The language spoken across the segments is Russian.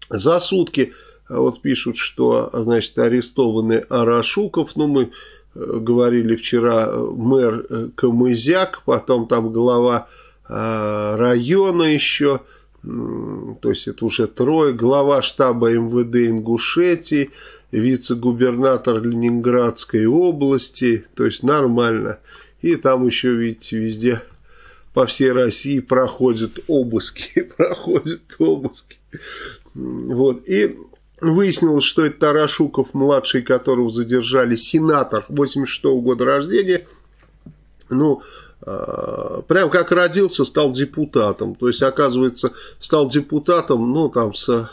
За сутки, вот пишут, что, значит, арестованы Арашуков, ну, мы говорили вчера, мэр Камызяк, потом там глава района еще, то есть это уже трое, глава штаба МВД Ингушетии, вице-губернатор Ленинградской области, то есть нормально. И там еще, видите, везде по всей России проходят обыски, Вот, и выяснилось, что это Тарашуков, младший, которого задержали, сенатор 86-го года рождения, ну, прям как родился, стал депутатом. То есть, оказывается, стал депутатом, ну, там, с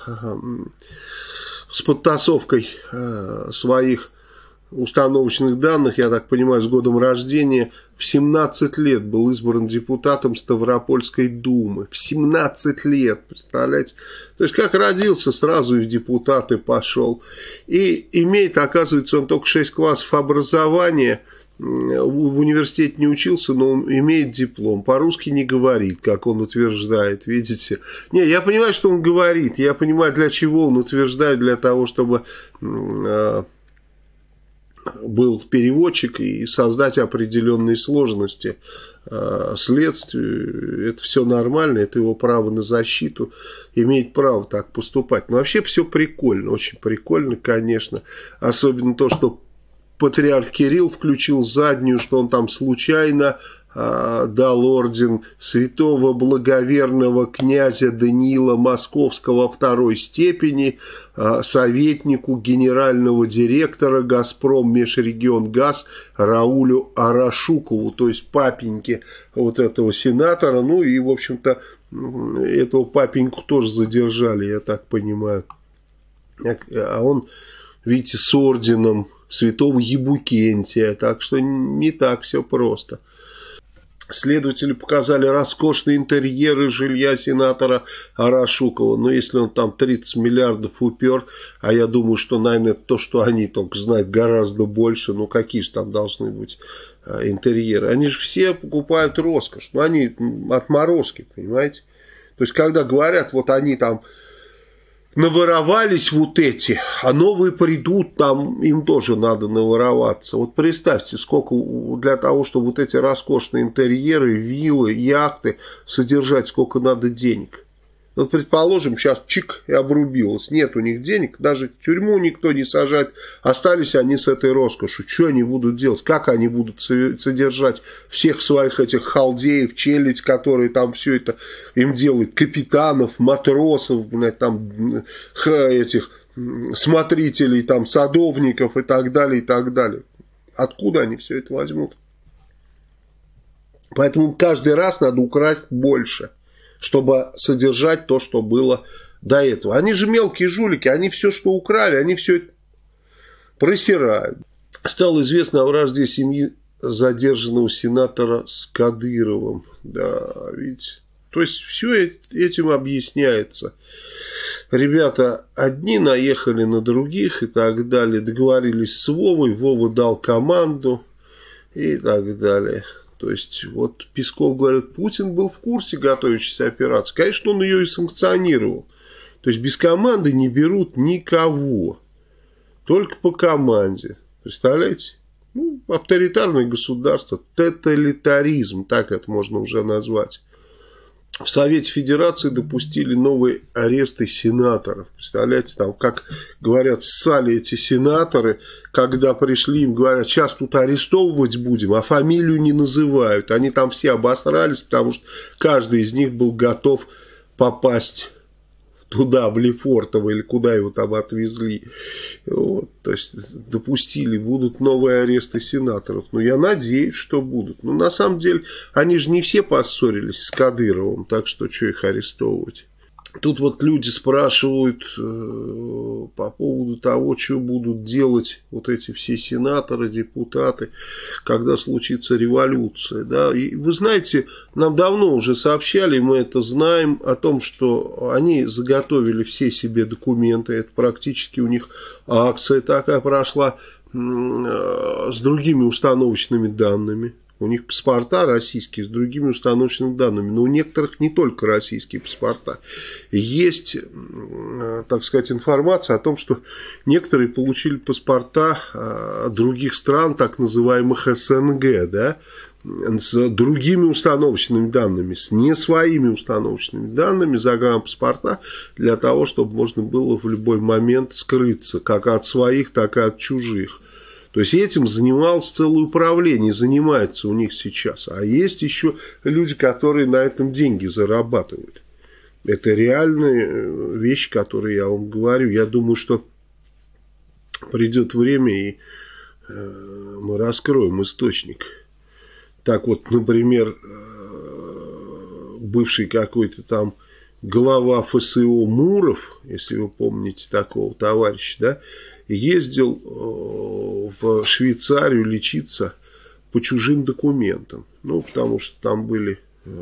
подтасовкой своих установочных данных, я так понимаю, с годом рождения. В 17 лет был избран депутатом Ставропольской думы. В 17 лет, представляете? То есть, как родился, сразу и в депутаты пошел. И имеет, оказывается, он только 6 классов образования. В университете не учился, но он имеет диплом. По-русски не говорит, как он утверждает, видите. Не, я понимаю, что он говорит. Я понимаю, для чего он утверждает. Для того, чтобы был переводчик и создать определенные сложности следствию. Это все нормально, это его право на защиту, имеет право так поступать. Но вообще все прикольно, очень прикольно, конечно. Особенно то, что патриарх Кирилл включил заднюю, что он там случайно дал орден святого благоверного князя Даниила Московского второй степени советнику генерального директора «Газпром Межрегионгаз» Раулю Арашукову, то есть папеньке вот этого сенатора. Ну и, в общем-то, этого папеньку тоже задержали, я так понимаю. А он, видите, с орденом святого Ебукентия, так что не так все просто. Следователи показали роскошные интерьеры жилья сенатора Арашукова. Но если он там 30 миллиардов упер, а я думаю, что, наверное, то, что они только знают, гораздо больше. Ну, какие же там должны быть интерьеры? Они же все покупают роскошь. Но они отморозки, понимаете? То есть, когда говорят, вот они там наворовались вот эти, а новые придут, там им тоже надо навороваться. Вот представьте, сколько для того, чтобы вот эти роскошные интерьеры, виллы, яхты содержать, сколько надо денег. Вот, предположим, сейчас чик и обрубилось, нет у них денег, даже в тюрьму никто не сажает, остались они с этой роскошью. Что они будут делать, как они будут содержать всех своих этих халдеев, челядь, которые там все это им делают, капитанов, матросов, блядь, там этих смотрителей, там садовников и так далее, и так далее. Откуда они все это возьмут? Поэтому каждый раз надо украсть больше, чтобы содержать то, что было до этого. Они же мелкие жулики, они все, что украли, они все просирают. Стало известно о вражде семьи задержанного сенатора с Кадыровым. Да, видите. То есть, все этим объясняется. Ребята одни наехали на других и так далее. Договорились с Вовой, Вова дал команду и так далее. То есть, вот Песков говорит, Путин был в курсе готовящейся операции. Конечно, он ее и санкционировал. То есть, без команды не берут никого. Только по команде. Представляете? Ну, авторитарное государство, тоталитаризм, так это можно уже назвать. В Совете Федерации допустили новые аресты сенаторов. Представляете, там, как говорят, ссали эти сенаторы, когда пришли, им говорят, сейчас тут арестовывать будем, а фамилию не называют. Они там все обосрались, потому что каждый из них был готов попасть туда, в Лефортово, или куда его там отвезли. Вот, то есть, допустили, будут новые аресты сенаторов. Ну, я надеюсь, что будут. Но, на самом деле, они же не все поссорились с Кадыровым, так что их арестовывать? Тут вот люди спрашивают по поводу того, что будут делать вот эти все сенаторы, депутаты, когда случится революция. Да? И вы знаете, нам давно уже сообщали, мы это знаем, о том, что они заготовили все себе документы, это практически у них акция такая прошла с другими установочными данными. у них паспорта российские с другими установочными данными, но у некоторых не только российские паспорта. Есть, так сказать, информация о том, что некоторые получили паспорта других стран, так называемых СНГ, да, с другими установочными данными, с не своими установочными данными, загранпаспорта, для того, чтобы можно было в любой момент скрыться, как от своих, так и от чужих. То есть этим занималось целое управление, занимается у них сейчас. А есть еще люди, которые на этом деньги зарабатывают. Это реальные вещи, которые я вам говорю. Я думаю, что придет время, и мы раскроем источник. Так вот, например, бывший какой-то там глава ФСО Муров, если вы помните такого товарища, да, ездил в Швейцарию лечиться по чужим документам. Ну, потому что там были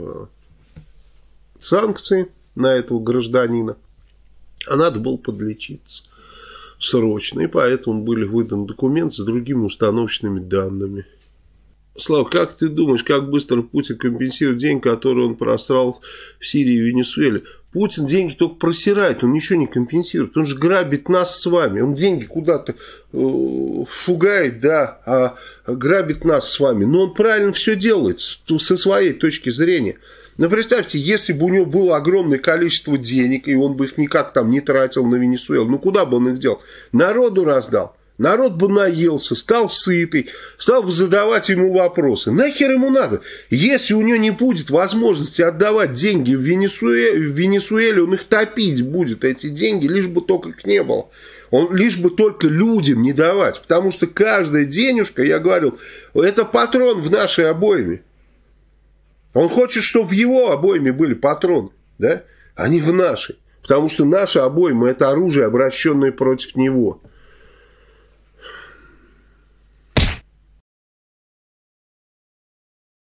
санкции на этого гражданина, а надо было подлечиться срочно. И поэтому были выданы документы с другими установочными данными. Слава, как ты думаешь, как быстро Путин компенсирует деньги, которые он просрал в Сирии и Венесуэле? Путин деньги только просирает, он ничего не компенсирует. Он же грабит нас с вами. Он деньги куда-то фугает, да, а грабит нас с вами. Но он правильно все делает со своей точки зрения. Но представьте, если бы у него было огромное количество денег, и он бы их никак там не тратил на Венесуэлу, ну куда бы он их дел? Народу раздал. Народ бы наелся, стал сытый, стал бы задавать ему вопросы. Нахер ему надо? Если у него не будет возможности отдавать деньги в Венесуэле, он их топить будет, эти деньги, лишь бы только их не было. Лишь бы только людям не давать. Потому что каждая денежка, я говорил, это патрон в нашей обойме. Он хочет, чтобы в его обойме были патроны, да? А не в нашей. Потому что наша обойма — это оружие, обращенное против него.